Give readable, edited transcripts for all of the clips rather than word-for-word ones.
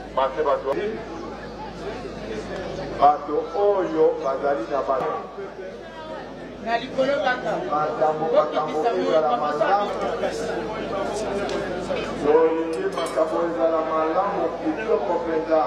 bato oyo bazali na bato makambo makambo ezala malamu olingi makambo ezala malamu kitoko mpenza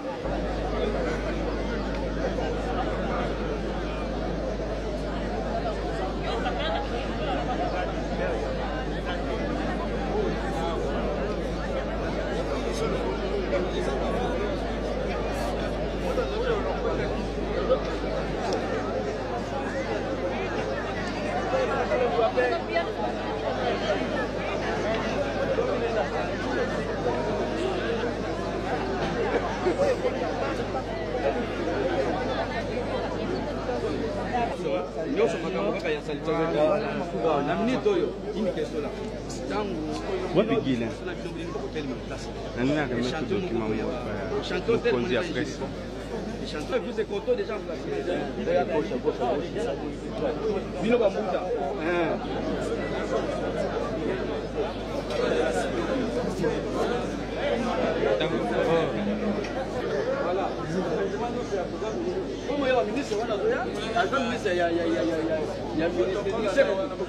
Les chanteurs, vous êtes contents déjà, vous voilà. Comme il y a un ministre, il y a un ministre.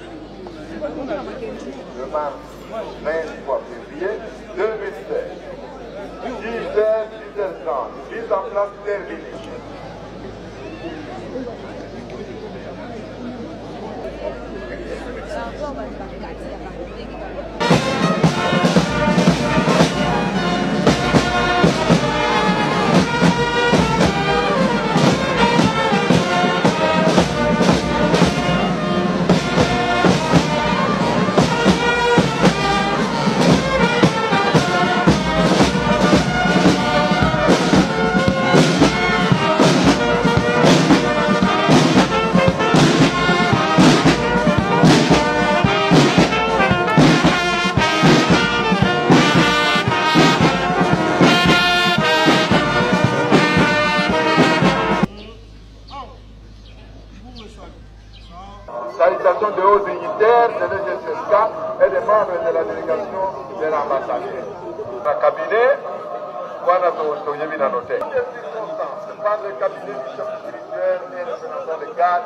Le mardi 23 février 2016, 10h, 10h30, mise en place terminée. Salutations de hauts dignitaires de l'EGSK et des membres de la délégation de l'ambassadeur. Dans le cabinet, dans le cabinet du chef spirituel et représentant de garde.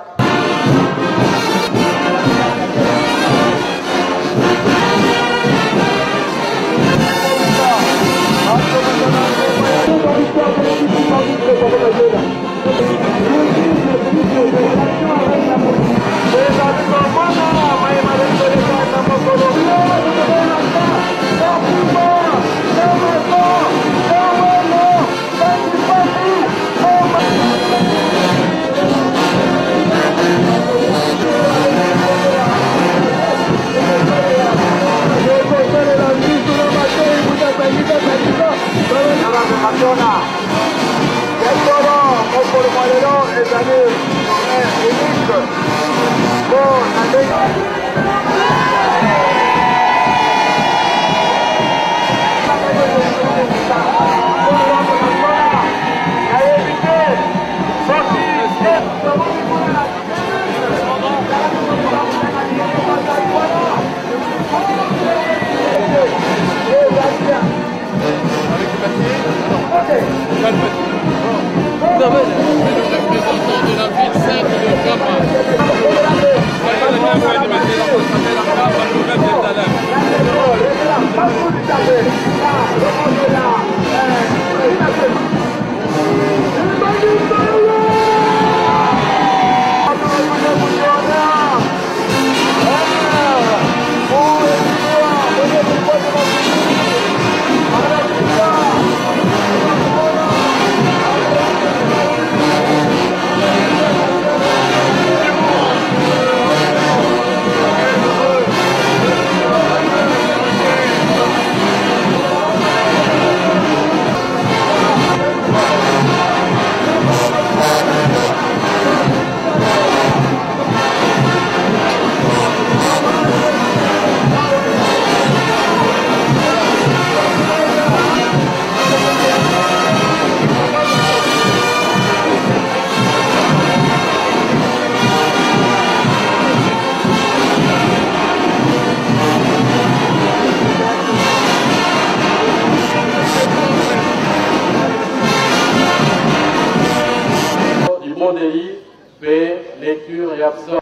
lecture et absorption.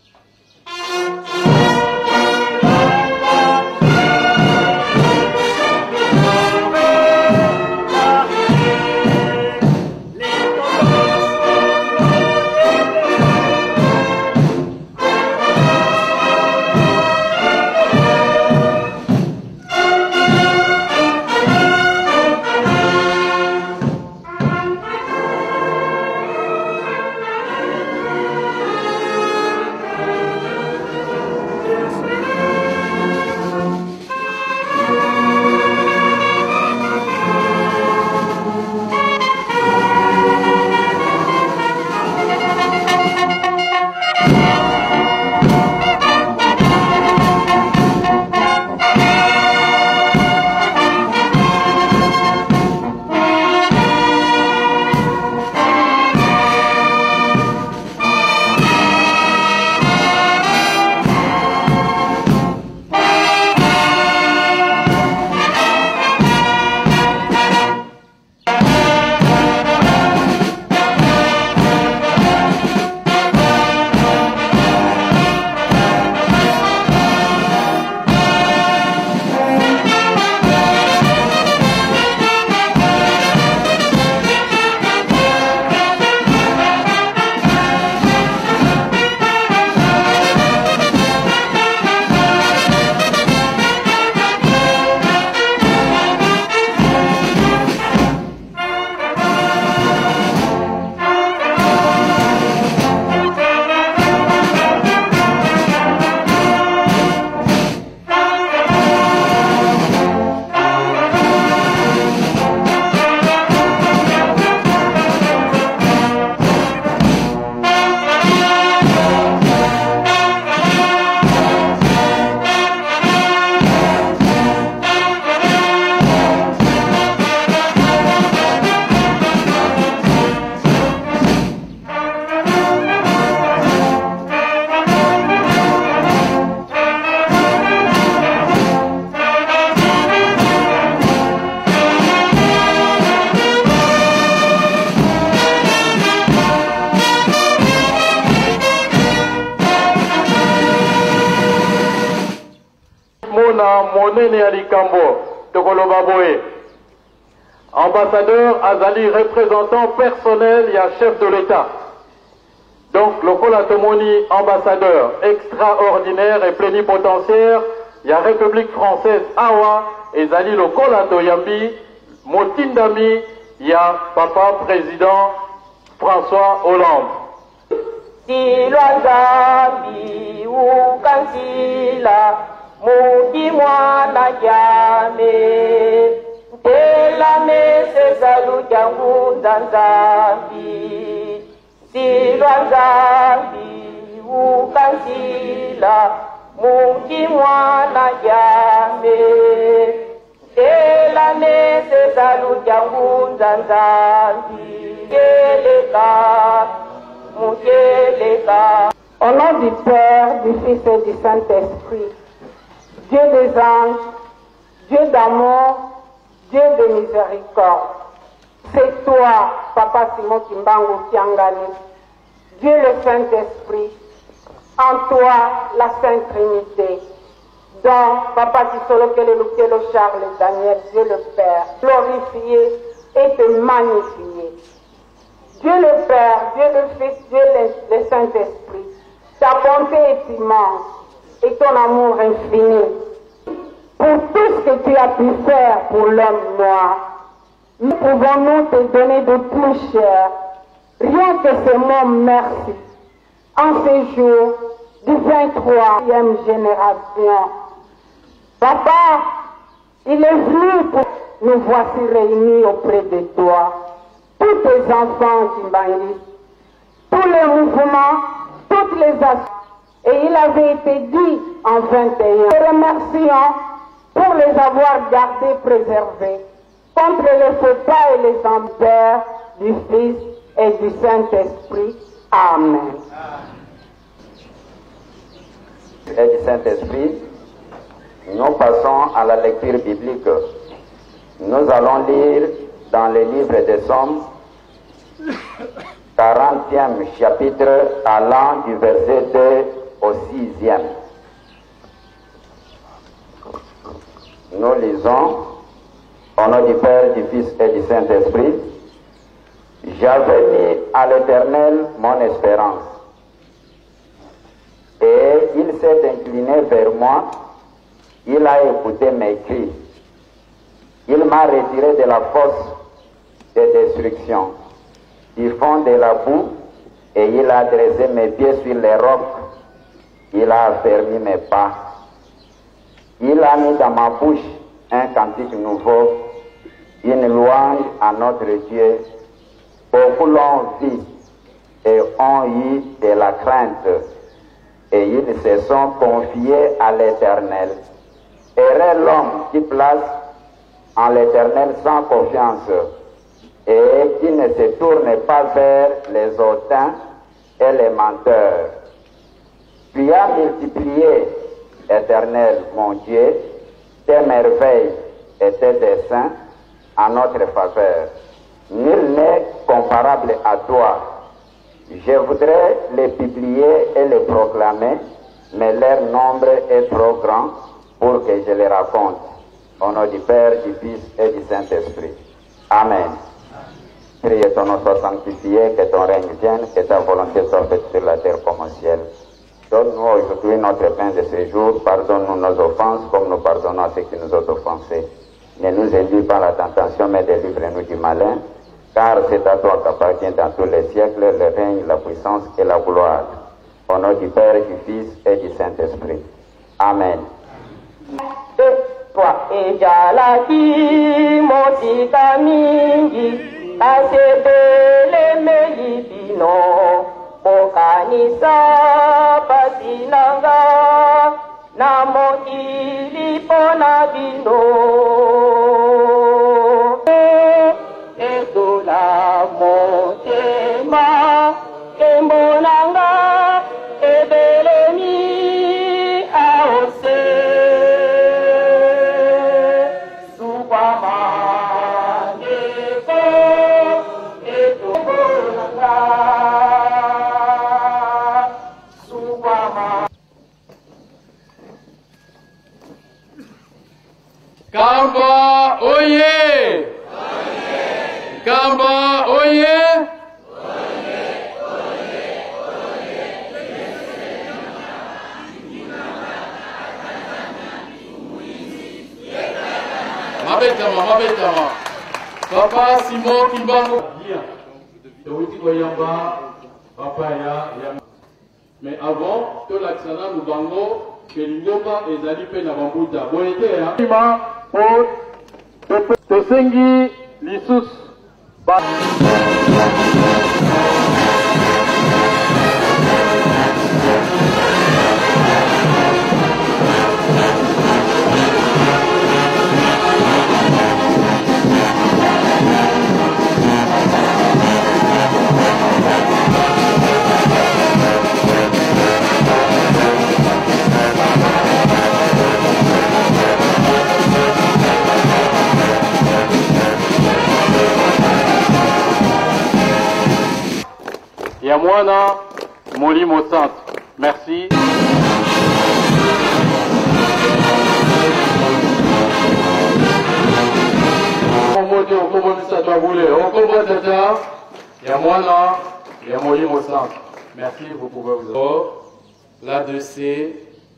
Monene Alikambo, Tokolobaboe. Ambassadeur Azali, représentant personnel et chef de l'État. Donc, Lokola Tomoni, ambassadeur extraordinaire et plénipotentiaire, il y a République française Awa, et Zali Lokola Toyambi, Motindami, il y a Papa Président François Hollande. Silwanzambi ukansila Muki mwana jame Tela mese zalu jangu nzambi Silwanzambi ukansila Muki mwana jame Tela mese zalu jangu nzambi Keleka Au nom du Père, du Fils et du Saint-Esprit, Dieu des anges, Dieu d'amour, Dieu de miséricorde, c'est toi, Papa Simon Kimbangu Kiangani, Dieu le Saint-Esprit, en toi la Sainte Trinité, dont Papa Kisolo Kelelukelo Charles Daniel, Dieu le Père, glorifié et te magnifié. Dieu le Père, Dieu le Fils, Dieu le Saint-Esprit, ta bonté est immense et ton amour infini. Pour tout ce que tu as pu faire pour l'homme noir, nous pouvons-nous te donner de tout cher, rien que ce mot merci, en ces jours du 23e génération. Papa, il est venu pour nous voici réunis auprès de toi. Tous tes enfants Kimbangi, tous les mouvements, toutes les actions. Et il avait été dit en 21. Nous remercions pour les avoir gardés, préservés, contre les faux pas et les empires du Fils et du Saint-Esprit. Amen. Et du Saint-Esprit, nous passons à la lecture biblique. Nous allons lire dans les livres des Psaumes, 40e chapitre allant du verset 2 au 6e. Nous lisons au nom du Père, du Fils et du Saint-Esprit. J'avais mis à l'Éternel mon espérance, et il s'est incliné vers moi, il a écouté mes cris, il m'a retiré de la fosse de destruction, du fond de la boue, et il a dressé mes pieds sur les rocs, il a affermi mes pas. Il a mis dans ma bouche un cantique nouveau, une louange à notre Dieu. Beaucoup l'ont vu et ont eu de la crainte, et ils se sont confiés à l'Éternel. Heureux l'homme qui place en l'Éternel sans confiance et qui ne se tourne pas vers les hautains et les menteurs. Tu as multiplié, Éternel mon Dieu, tes merveilles et tes desseins en notre faveur. Nul n'est comparable à toi. Je voudrais les publier et les proclamer, mais leur nombre est trop grand pour que je les raconte. Au nom du Père, du Fils et du Saint-Esprit. Amen. Prie que ton nom soit sanctifié, que ton règne vienne, que ta volonté soit faite sur la terre comme au ciel. Donne-nous aujourd'hui notre pain de ce jour. Pardonne-nous nos offenses comme nous pardonnons à ceux qui nous ont offensés. Ne nous induis pas à la tentation, mais délivre-nous du malin. Car c'est à toi qu'appartient dans tous les siècles le règne, la puissance et la gloire. Au nom du Père, du Fils et du Saint-Esprit. Amen. Toi et Jalaki, Motika Mingi, Kasebele Melipino, Bokanisa Pasinanga, Namokili Ponabino. La motema kemonanga ebelemi aose sukwamandeko etobolanga sukwama. Kamba oye! Kamba oye! Mabetama. Papa Simon Kimbango. Mais avant, que l'accent nous bango, que l'ingomba et zalipe na bambuta. Bon été, hein? Pour Tosengi Lissus. Yamwana Molimo Centre. Merci. Merci, vous pouvez vous avoir. L'ADC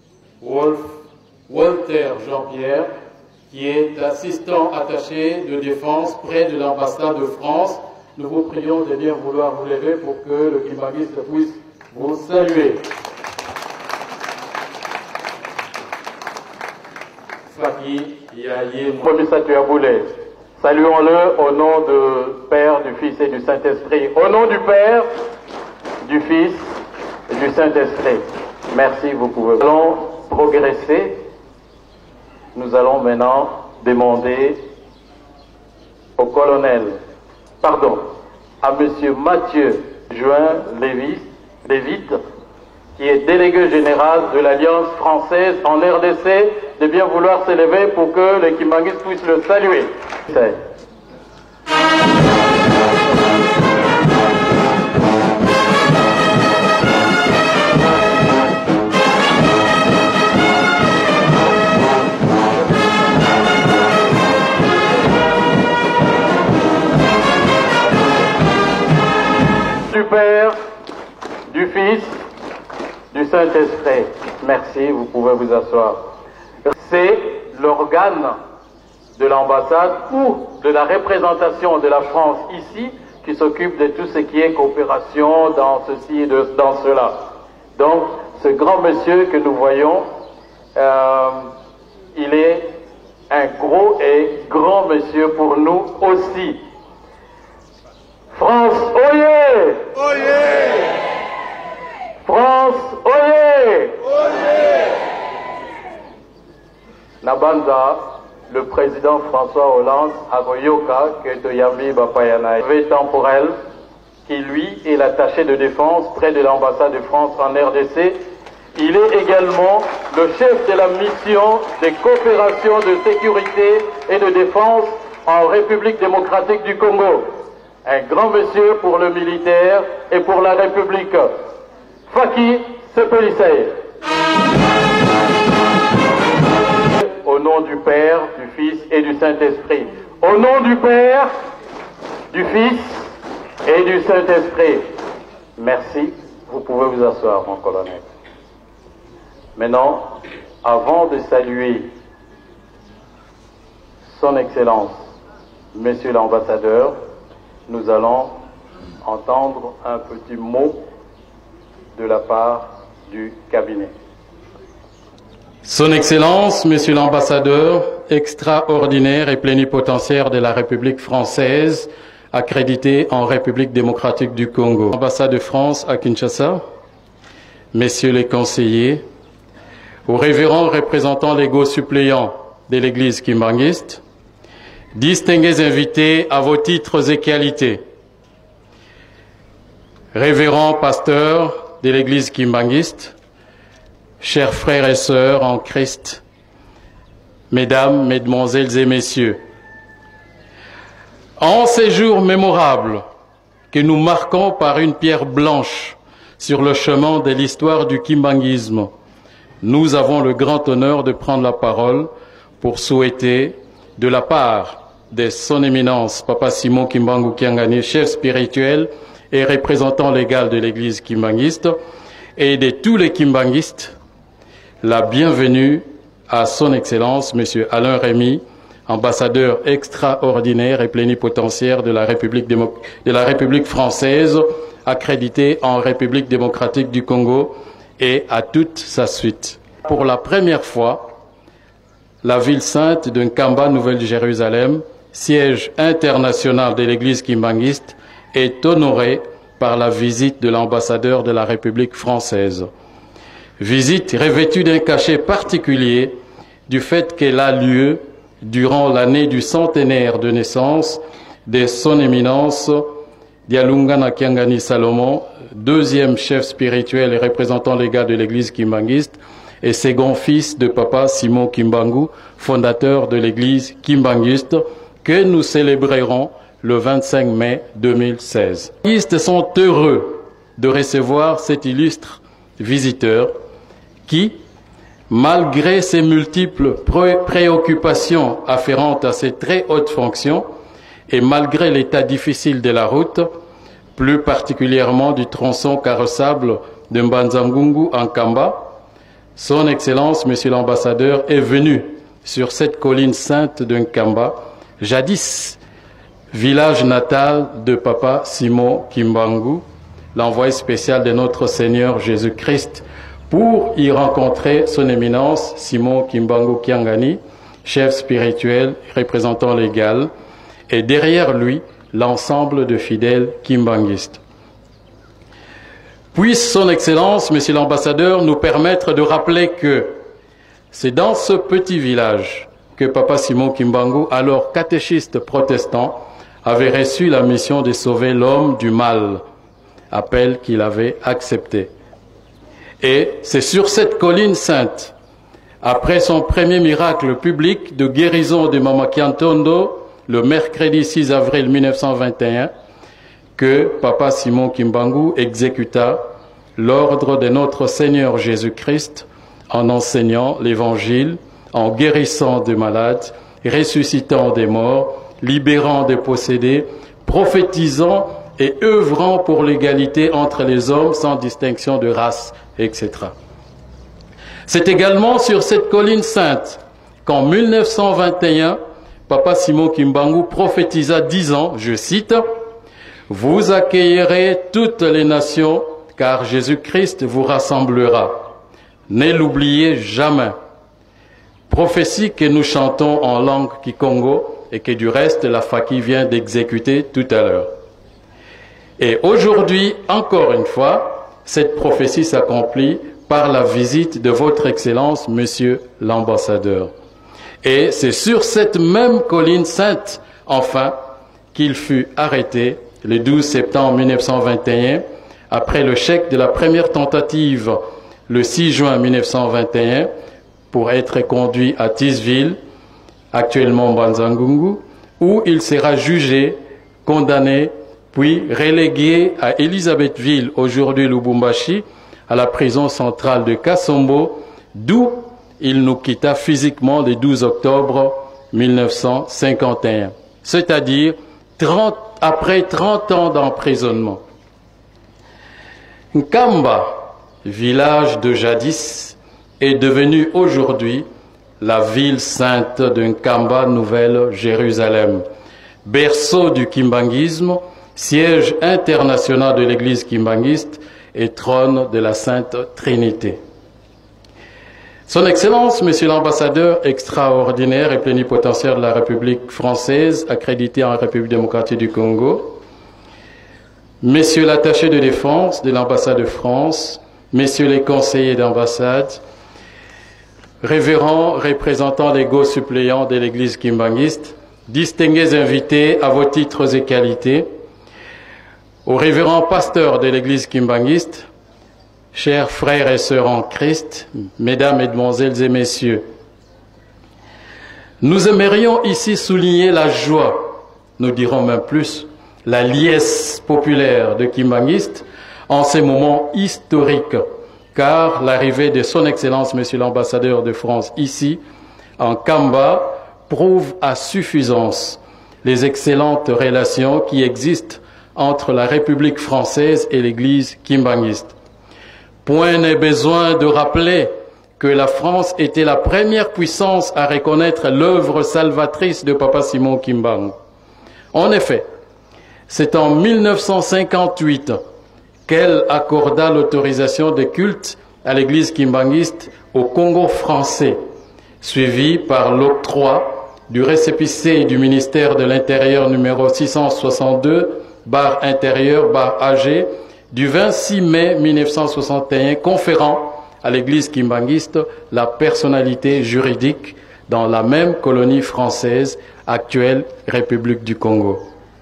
Walter Jean-Pierre, qui est assistant attaché de défense près de l'ambassade de France. Nous vous prions de bien vouloir vous lever pour que le Kimbanguiste puisse vous saluer. Saluons-le au nom du Père, du Fils et du Saint-Esprit. Au nom du Père, du Fils et du Saint-Esprit. Merci, vous pouvez. Nous allons progresser. Nous allons maintenant demander au colonel, à M. Mathieu Juin Lévite, qui est délégué général de l'Alliance française en RDC, de bien vouloir s'élever pour que les Kimbanguistes puissent le saluer. Saint-Esprit. Merci, vous pouvez vous asseoir. C'est l'organe de l'ambassade ou de la représentation de la France ici qui s'occupe de tout ce qui est coopération dans ceci et dans cela. Donc, ce grand monsieur que nous voyons, il est un gros et grand monsieur pour nous aussi. France, oyez! Oyez! France, oyez! Oyez! Nabanza, le président François Hollande, à Goyoka, que est Toyambi Bapayana, temporel, qui lui est l'attaché de défense près de l'ambassade de France en RDC. Il est également le chef de la mission de coopération de sécurité et de défense en République démocratique du Congo. Un grand monsieur pour le militaire et pour la République. Faki Sepelissei. Au nom du Père, du Fils et du Saint-Esprit. Au nom du Père, du Fils et du Saint-Esprit. Merci. Vous pouvez vous asseoir, mon colonel. Maintenant, avant de saluer Son Excellence, Monsieur l'ambassadeur, nous allons entendre un petit mot de la part du cabinet. Son Excellence, Monsieur l'ambassadeur extraordinaire et plénipotentiaire de la République française, accrédité en République démocratique du Congo. Ambassade de France à Kinshasa, Messieurs les conseillers, aux révérends représentants légaux suppléants de l'Église kimbanguiste, distingués invités à vos titres et qualités, révérends pasteurs de l'Église kimbanguiste, chers frères et sœurs en Christ, mesdames, mesdemoiselles et messieurs, en ces jours mémorables que nous marquons par une pierre blanche sur le chemin de l'histoire du kimbanguisme, nous avons le grand honneur de prendre la parole pour souhaiter, de la part de son éminence, Papa Simon Kimbangu Kiangani, chef spirituel et représentant légal de l'Église kimbanguiste, et de tous les kimbanguistes, la bienvenue à son Excellence, Monsieur Alain Rémy, ambassadeur extraordinaire et plénipotentiaire de la République française, accrédité en République démocratique du Congo, et à toute sa suite. Pour la première fois, la ville sainte de Nkamba, Nouvelle-Jérusalem, siège international de l'Église kimbanguiste, est honorée par la visite de l'ambassadeur de la République française. Visite revêtue d'un cachet particulier du fait qu'elle a lieu durant l'année du centenaire de naissance de son éminence Dialungana Kiangani Salomon, deuxième chef spirituel et représentant légal de l'Église kimbanguiste et second fils de Papa Simon Kimbangu, fondateur de l'Église kimbanguiste, que nous célébrerons le 25 mai 2016. Les kimbanguistes sont heureux de recevoir cet illustre visiteur qui, malgré ses multiples préoccupations afférentes à ses très hautes fonctions et malgré l'état difficile de la route, plus particulièrement du tronçon carrossable de Mbanzangungu en Kamba, Son Excellence, Monsieur l'ambassadeur, est venu sur cette colline sainte de Nkamba, jadis village natal de Papa Simon Kimbangu, l'envoyé spécial de notre Seigneur Jésus-Christ, pour y rencontrer son éminence Simon Kimbangu Kiangani, chef spirituel, représentant légal, et derrière lui, l'ensemble de fidèles kimbanguistes. Puisse Son Excellence, Monsieur l'ambassadeur, nous permettre de rappeler que c'est dans ce petit village que Papa Simon Kimbangu, alors catéchiste protestant, avait reçu la mission de sauver l'homme du mal, appel qu'il avait accepté. Et c'est sur cette colline sainte, après son premier miracle public de guérison de Mama Kiantondo, le mercredi 6 avril 1921, que Papa Simon Kimbangu exécuta l'ordre de notre Seigneur Jésus-Christ en enseignant l'Évangile, en guérissant des malades, ressuscitant des morts, libérant des possédés, prophétisant et œuvrant pour l'égalité entre les hommes sans distinction de race, etc. C'est également sur cette colline sainte qu'en 1921, Papa Simon Kimbangu prophétisa disant, je cite, « Vous accueillerez toutes les nations, car Jésus-Christ vous rassemblera. Ne l'oubliez jamais. » Prophétie que nous chantons en langue kikongo et que du reste la Faki vient d'exécuter tout à l'heure. Et aujourd'hui, encore une fois, cette prophétie s'accomplit par la visite de votre Excellence, Monsieur l'Ambassadeur. Et c'est sur cette même colline sainte, enfin, qu'il fut arrêté le 12 septembre 1921, après le chèque de la première tentative le 6 juin 1921, pour être conduit à Tisville, actuellement Banzangungu, où il sera jugé, condamné, puis relégué à Elisabethville, aujourd'hui Lubumbashi, à la prison centrale de Kasombo, d'où il nous quitta physiquement le 12 octobre 1951, c'est-à-dire après 30 ans d'emprisonnement. Nkamba, village de jadis, est devenu aujourd'hui la ville sainte de Nkamba, Nouvelle-Jérusalem, berceau du kimbanguisme, siège international de l'église kimbanguiste et trône de la Sainte Trinité. Son Excellence, Monsieur l'Ambassadeur extraordinaire et plénipotentiaire de la République française, accrédité en République démocratique du Congo, Messieurs l'attaché de défense de l'ambassade de France, Messieurs les conseillers d'ambassade, révérends représentants légaux suppléants de l'Église kimbanguiste, distingués invités à vos titres et qualités, aux révérends pasteurs de l'Église kimbanguiste, chers frères et sœurs en Christ, mesdames, mesdemoiselles et messieurs, nous aimerions ici souligner la joie, nous dirons même plus, la liesse populaire de kimbanguistes en ces moments historiques, car l'arrivée de son Excellence, Monsieur l'Ambassadeur de France, ici, en Kamba, prouve à suffisance les excellentes relations qui existent entre la République française et l'Église kimbanguiste. Point n'est besoin de rappeler que la France était la première puissance à reconnaître l'œuvre salvatrice de Papa Simon Kimbangu. En effet, c'est en 1958 qu'elle accorda l'autorisation de culte à l'église kimbanguiste au Congo français, suivi par l'octroi du récépissé du ministère de l'Intérieur numéro 662/intérieur/AG du 26 mai 1961, conférant à l'église kimbanguiste la personnalité juridique dans la même colonie française, actuelle République du Congo.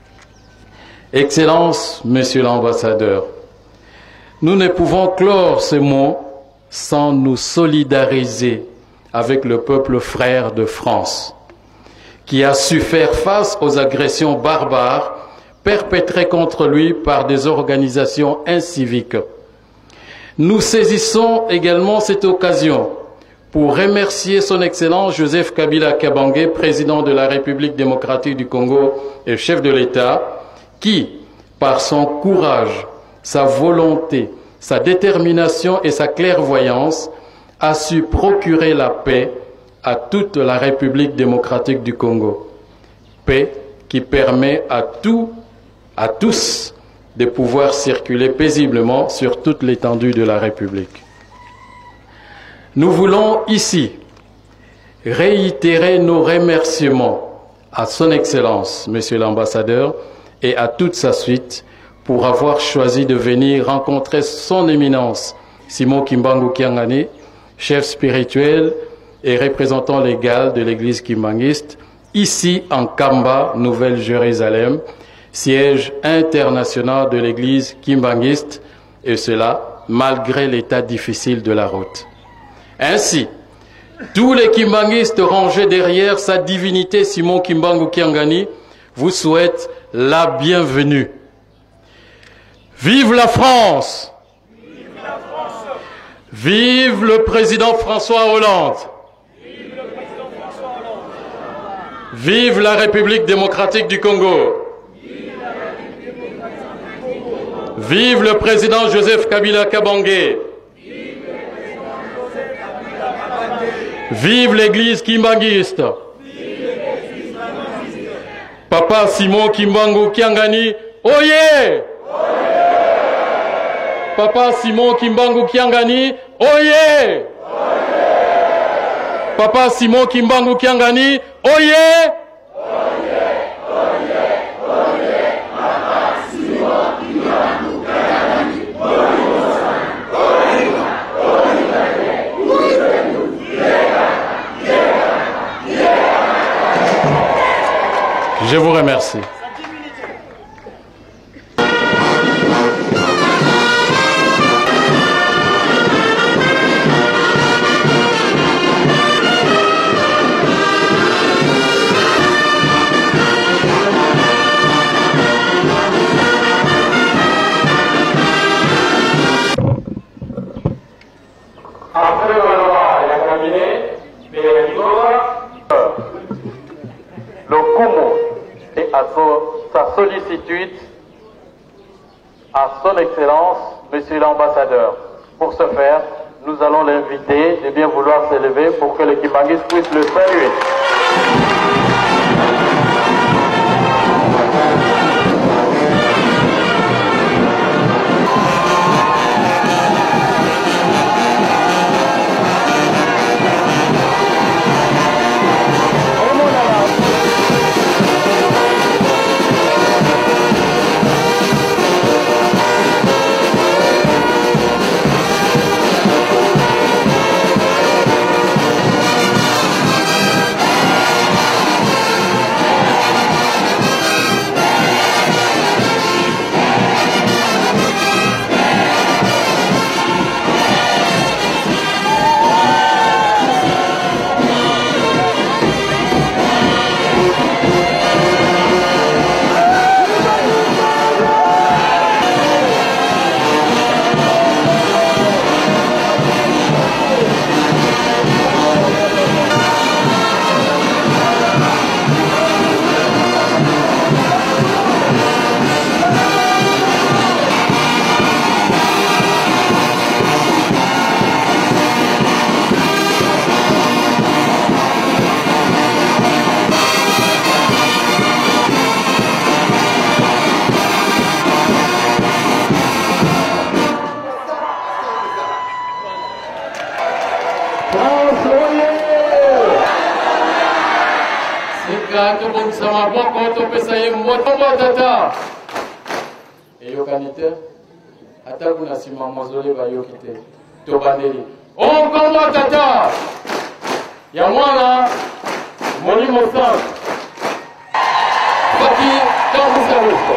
Excellence, Monsieur l'Ambassadeur, nous ne pouvons clore ce mot sans nous solidariser avec le peuple frère de France, qui a su faire face aux agressions barbares perpétrées contre lui par des organisations inciviques. Nous saisissons également cette occasion pour remercier son Excellence Joseph Kabila Kabange, président de la République démocratique du Congo et chef de l'État, qui, par son courage, sa volonté, sa détermination et sa clairvoyance, a su procurer la paix à toute la République démocratique du Congo. Paix qui permet à tous de pouvoir circuler paisiblement sur toute l'étendue de la République. Nous voulons ici réitérer nos remerciements à son Excellence, Monsieur l'Ambassadeur, et à toute sa suite pour avoir choisi de venir rencontrer son éminence, Simon Kimbangu Kiangani, chef spirituel et représentant légal de l'église kimbanguiste, ici en Kamba, Nouvelle-Jérusalem, siège international de l'église kimbanguiste, et cela malgré l'état difficile de la route. Ainsi, tous les kimbanguistes rangés derrière sa divinité Simon Kimbangu Kiangani vous souhaitent la bienvenue. Vive la France! Vive la France! Vive le président François Hollande! Vive le président François Hollande! Vive la République démocratique du Congo! Vive la République démocratique du Congo! Vive le président Joseph Kabila Kabange! Vive le président Joseph Kabila Vive l'Église kimbanguiste. Papa Simon Kimbangu Kiangani, oyez! Papa Simon Kimbangu Kiangani, oyez! Papa Simon Kimbangu Kiangani, oyez! Je vous remercie. Après le loi et la cabinet, le Kumu et à sa sollicitude à son Excellence, Monsieur l'Ambassadeur. Pour ce faire, nous allons l'inviter de bien vouloir s'élever pour que les Kimbanguistes puissent le saluer. Onkomwa tata ya mwana molimo sana Fati Kamusaruko.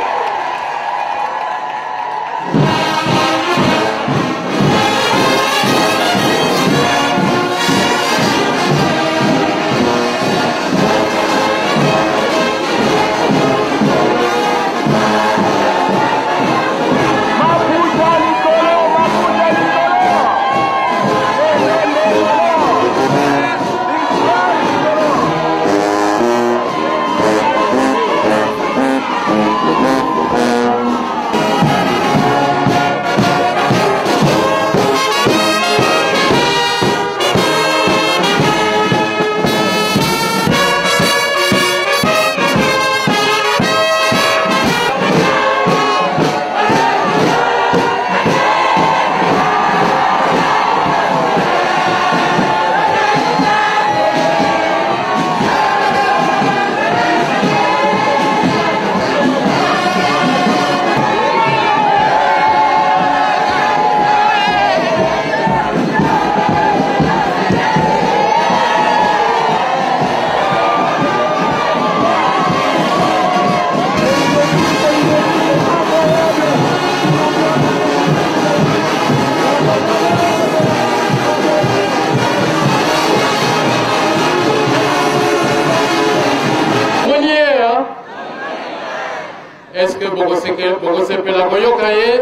Est-ce que Bogosepe la Goyokaye?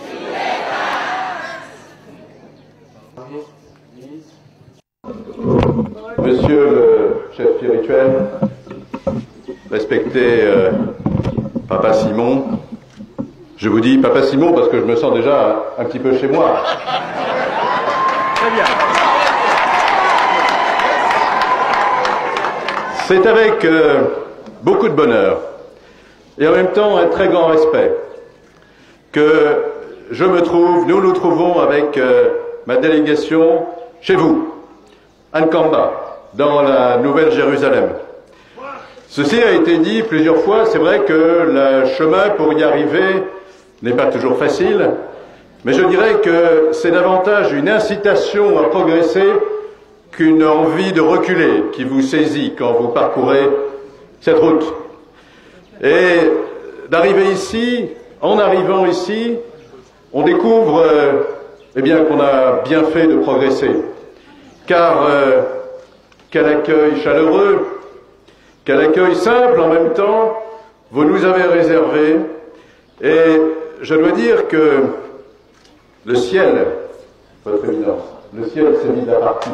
Monsieur le chef spirituel, respecté Papa Simon, je vous dis Papa Simon parce que je me sens déjà un petit peu chez moi. Très bien. C'est avec beaucoup de bonheur et en même temps un très grand respect que nous nous trouvons avec ma délégation chez vous, à Nkamba, dans la Nouvelle-Jérusalem. Ceci a été dit plusieurs fois, c'est vrai que le chemin pour y arriver n'est pas toujours facile, mais je dirais que c'est davantage une incitation à progresser qu'une envie de reculer qui vous saisit quand vous parcourez cette route. Et d'arriver ici, en arrivant ici, on découvre eh bien, qu'on a bien fait de progresser. Car quel accueil chaleureux, quel accueil simple en même temps, vous nous avez réservé. Et je dois dire que le ciel, votre éminence, le ciel s'est mis à partie.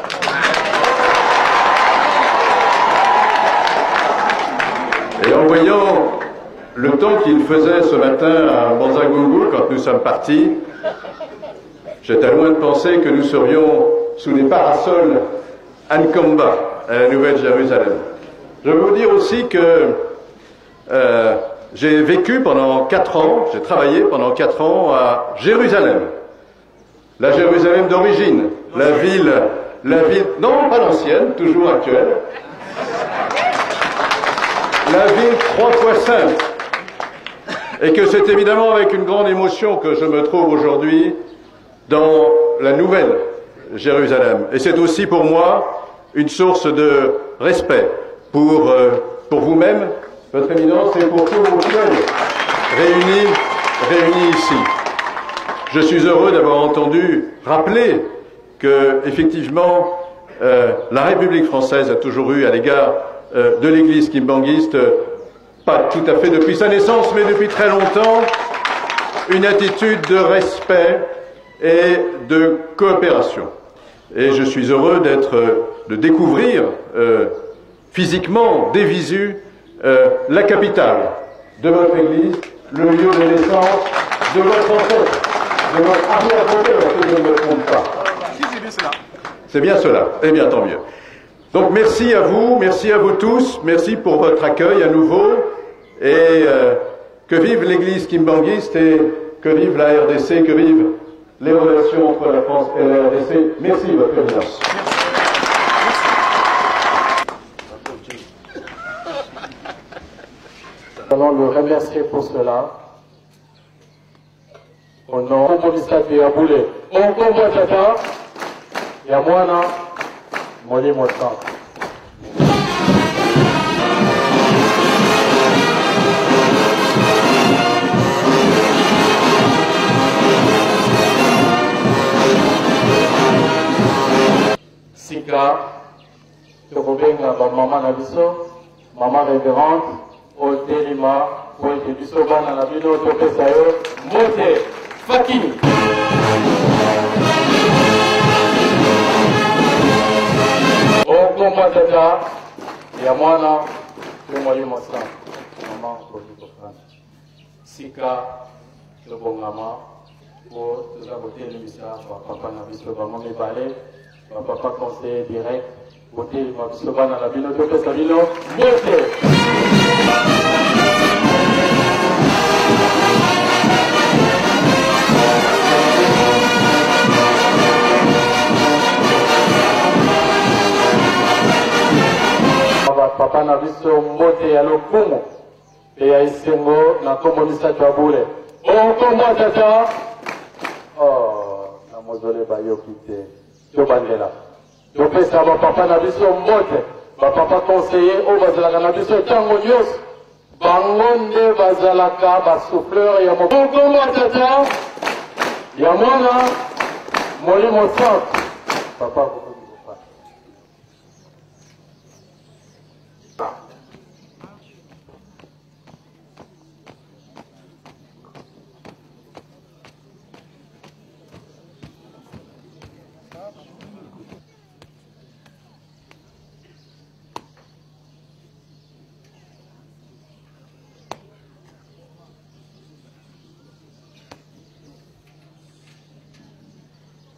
Et en voyant le temps qu'il faisait ce matin à Banzagungu quand nous sommes partis, j'étais loin de penser que nous serions sous les parasols à Nkamba, à la Nouvelle-Jérusalem. Je veux vous dire aussi que j'ai vécu pendant 4 ans, j'ai travaillé pendant 4 ans à Jérusalem. La Jérusalem d'origine, la ville, non pas l'ancienne, toujours actuelle, la ville 3 fois sainte. Et que c'est évidemment avec une grande émotion que je me trouve aujourd'hui dans la nouvelle Jérusalem. Et c'est aussi pour moi une source de respect pour vous-même, votre éminence, et pour tous vos jeunes réunis ici. Je suis heureux d'avoir entendu rappeler que, effectivement, la République française a toujours eu à l'égard de l'Église kimbanguiste, pas tout à fait depuis sa naissance, mais depuis très longtemps, une attitude de respect et de coopération. Et je suis heureux de découvrir physiquement, des visus, la capitale de votre Église, le lieu de naissance de votre ancêtre, de votre arrière-grand-père, si je ne me trompe pas. C'est bien cela. Eh bien, tant mieux. Donc, merci à vous tous, merci pour votre accueil à nouveau, et que vive l'Église kimbanguiste et que vive la RDC, que vivent les relations entre la France et la RDC. Merci, votre éminence. Nous allons le remercier pour cela. Au nom de Monisati Aboulé, on convoit Tata, Yamwana, Moli Motan. Sika, Tokobenga, maman Nabiso, maman révérende, Otelima, Pointe du Soban, Nabino, Topesayo, Mote, Fakini. Okomba Tata, Yamwana, Tumoli Mosan, maman, Pointe Sika, Tobongama, pour tout aboter l'émission, papa Nabiso, maman Mibale, papa conseiller direct, Boté, Mabisoban, Nabino, Topesayo, Mote. Papa na biso mbote ya lokumu pe ya esengo na kombo misato ya bule okombo tata na mozole bayoki te tobandela topesa bapapa na biso mbote bapapa conseiller oyo bazalaka na biso ntango nyonso bango nde bazalaka basouffleur ya okombo tata ya mwana molimo centre papa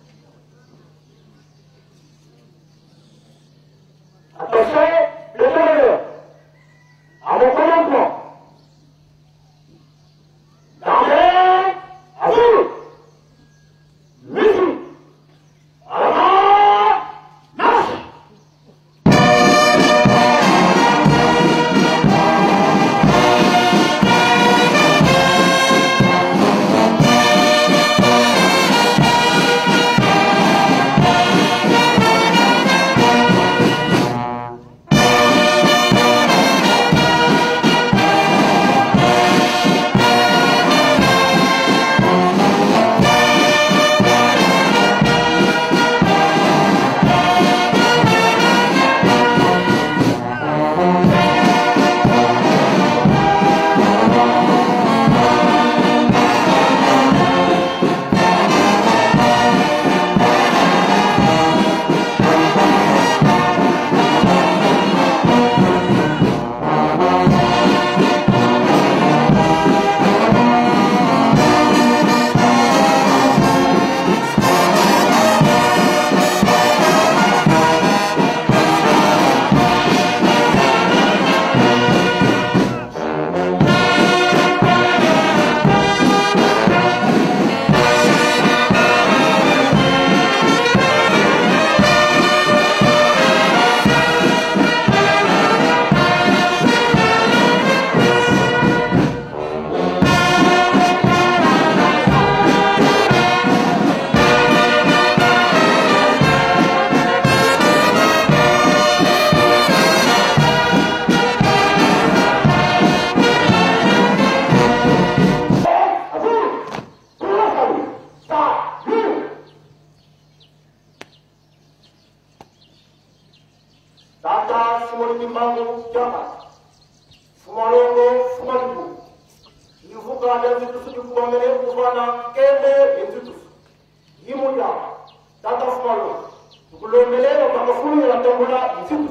Attention, le Tomoni Mango Jama, Fumalongo, Fumalibu. Il faut qu'on ait des choses qui vont mener pour voir quel est les tout. Yimouya, Tata Fumalo. Pour le mêler, on va fouiller la tombola, tout.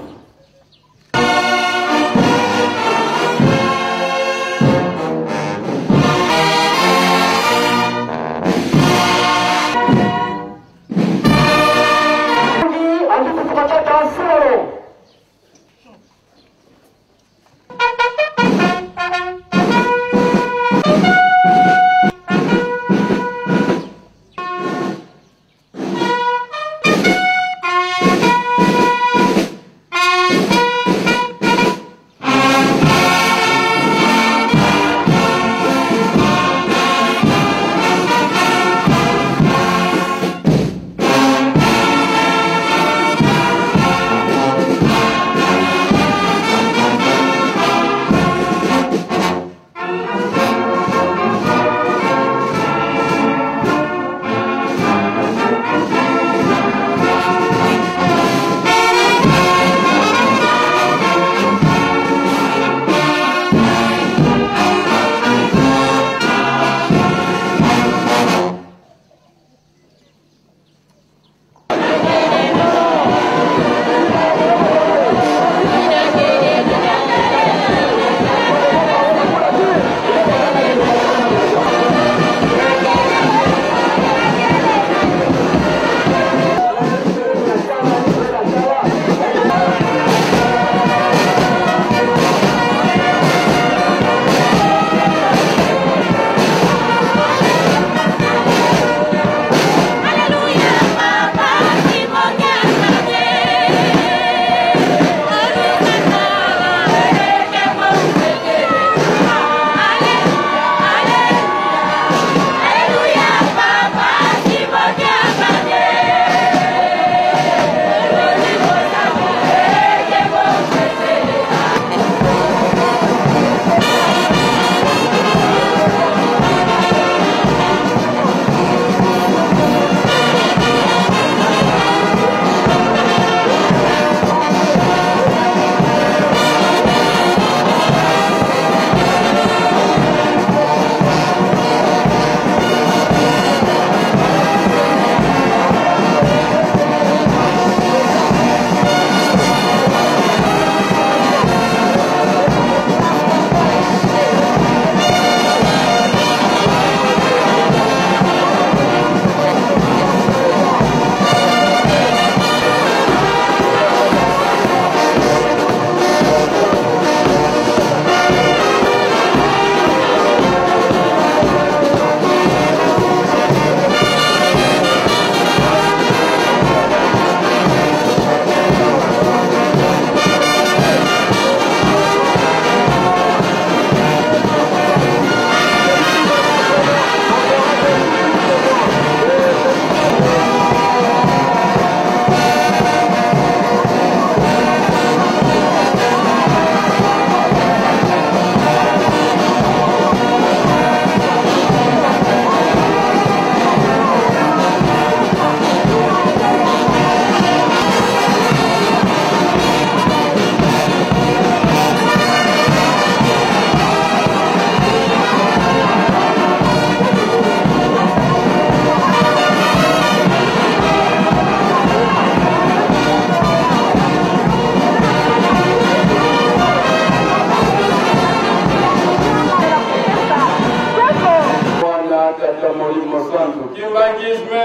Kimbangisme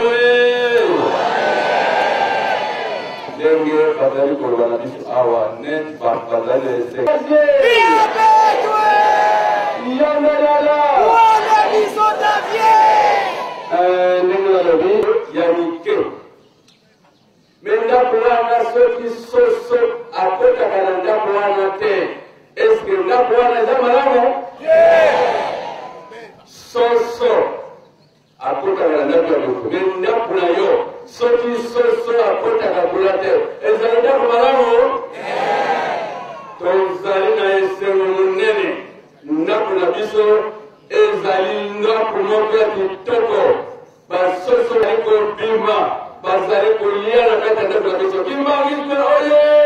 oye! Denge badali kolwana biso awa net badali ese. Yangalala! Wana biso Davie! Ndenge nalobi yanike. Ndako wana soki soso akotaka na ndako wana te. Eske ndako wana eza malamu? Soso akotaka na ndako ya moto. Me ndako na yo soki soso akotaka bula te. Ezali ndako malamu? Tozali na esengo monene. Ndako na biso ezali ndako moko ya kitoko. Basoso bali kobima. Bazali kolia na kati ya ndako na biso. Kimbangisme oye!